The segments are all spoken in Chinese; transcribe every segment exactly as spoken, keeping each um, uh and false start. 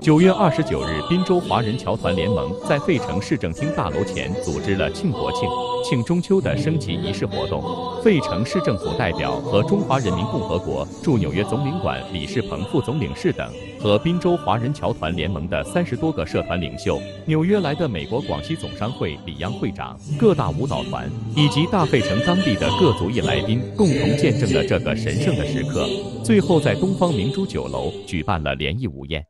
九月二十九日，滨州华人侨团联盟在费城市政厅大楼前组织了庆国庆、庆中秋的升旗仪式活动。费城市政府代表和中华人民共和国驻纽约总领馆李世鹏副总领事等，和滨州华人侨团联盟的三十多个社团领袖、纽约来的美国广西总商会李阳会长、各大舞蹈团以及大费城当地的各族裔来宾，共同见证了这个神圣的时刻。最后在东方明珠酒楼举办了联谊午宴。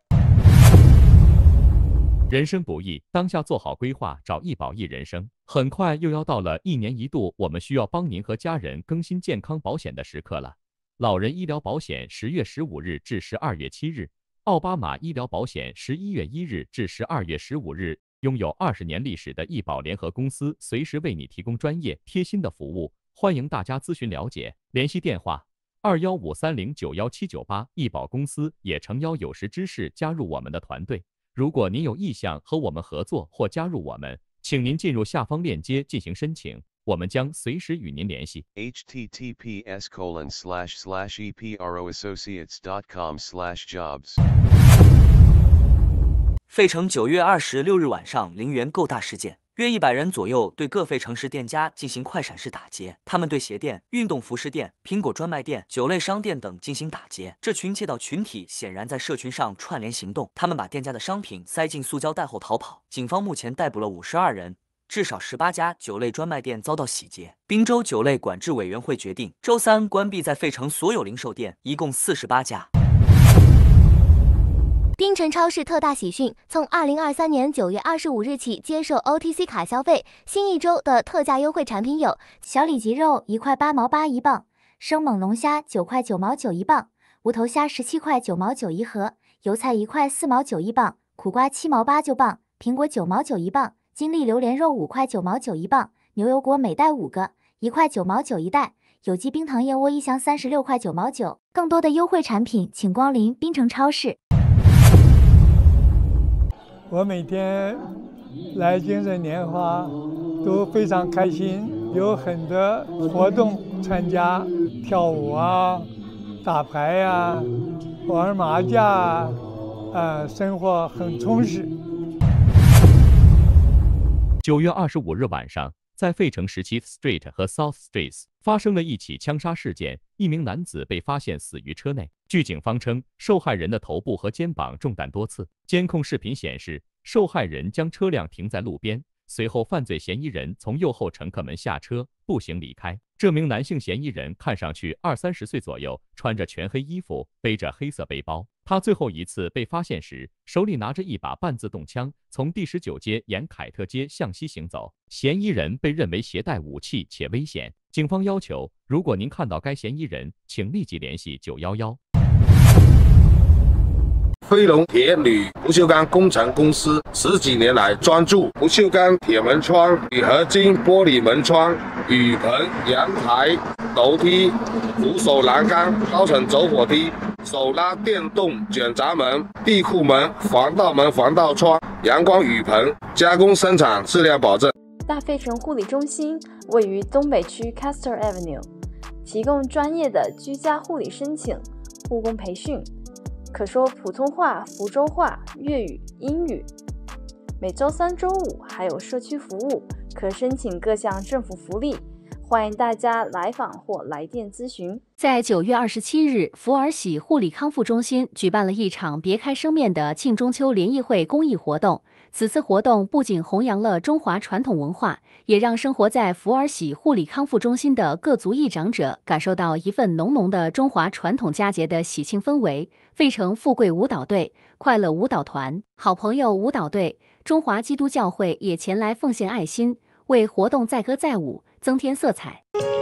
人生不易，当下做好规划，找一保一人生。很快又要到了一年一度我们需要帮您和家人更新健康保险的时刻了。老人医疗保险十月十五日至十二月七日，奥巴马医疗保险十一月一日至十二月十五日，拥有二十年历史的医保联合公司随时为你提供专业贴心的服务，欢迎大家咨询了解。联系电话二幺五三零九幺七九八，医保公司也诚邀有识之士加入我们的团队。如果您有意向和我们合作或加入我们，请您进入下方链接进行申请，我们将随时与您联系。 h t t p s colon slash slash e p r o associates dot com slash jobs。 费城九月二十六日晚上零元购大事件，约一百人左右对各费城市店家进行快闪式打劫，他们对鞋店、运动服饰店、苹果专卖店、酒类商店等进行打劫。这群窃盗群体显然在社群上串联行动，他们把店家的商品塞进塑胶袋后逃跑。警方目前逮捕了五十二人，至少十八家酒类专卖店遭到洗劫。宾州酒类管制委员会决定，周三关闭在费城所有零售店，一共四十八家。 槟城超市特大喜讯，从二零二三年九月二十五日起接受 O T C 卡消费，新一周的特价优惠产品有：小里脊肉一块八毛八一磅，生猛龙虾九块九毛九一磅，无头虾十七块九毛九一盒，油菜一块四毛九一磅，苦瓜七毛八九磅，苹果九毛九一磅，金丽榴莲肉五块九毛九一磅，牛油果每袋五个，一块九毛九一袋，有机冰糖燕窝一箱三十六块九毛九。更多的优惠产品，请光临槟城超市。 我每天来精神年华都非常开心，有很多活动参加，跳舞啊，打牌啊，玩麻将啊，呃，生活很充实。 九月二十五日晚上，在费城十七 Street 和 South Street 发生了一起枪杀事件，一名男子被发现死于车内。据警方称，受害人的头部和肩膀中弹多次。监控视频显示，受害人将车辆停在路边，随后犯罪嫌疑人从右后乘客门下车，步行离开。这名男性嫌疑人看上去二三十岁左右，穿着全黑衣服，背着黑色背包。他最后一次被发现时，手里拿着一把半自动枪，从第十九街沿凯特街向西行走。嫌疑人被认为携带武器且危险。警方要求，如果您看到该嫌疑人，请立即联系九一一。 飞龙铁铝不锈钢工程公司十几年来专注不锈钢铁门窗、铝合金玻璃门窗、雨棚、阳台、楼梯、扶手栏杆、高层走火梯、手拉电动卷闸门、地库门、防盗门、防盗窗、阳光雨棚，加工生产，质量保证。 大费城护理中心位于东北区 Castor Avenue， 提供专业的居家护理申请、护工培训。可说普通话、福州话、粤语、英语。每周三、周五还有社区服务，可申请各项政府福利。欢迎大家来访或来电咨询。 在九月二十七日，福尔喜护理康复中心举办了一场别开生面的庆中秋联谊会公益活动。此次活动不仅弘扬了中华传统文化，也让生活在福尔喜护理康复中心的各族裔长者感受到一份浓浓的中华传统佳节的喜庆氛围。费城富贵舞蹈队、快乐舞蹈团、好朋友舞蹈队、中华基督教会也前来奉献爱心，为活动载歌载舞，增添色彩。